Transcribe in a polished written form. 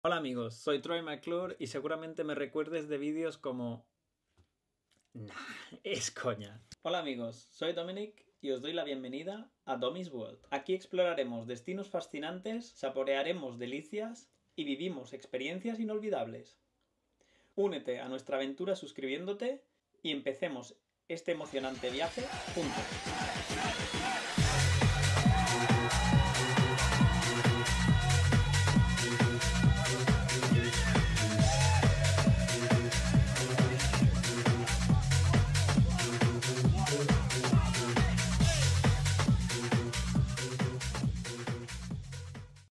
Hola amigos, soy Troy McClure y seguramente me recuerdes de vídeos como... Nah, es coña. Hola amigos, soy Dominic y os doy la bienvenida a Domi's World. Aquí exploraremos destinos fascinantes, saborearemos delicias y vivimos experiencias inolvidables. Únete a nuestra aventura suscribiéndote y empecemos este emocionante viaje juntos.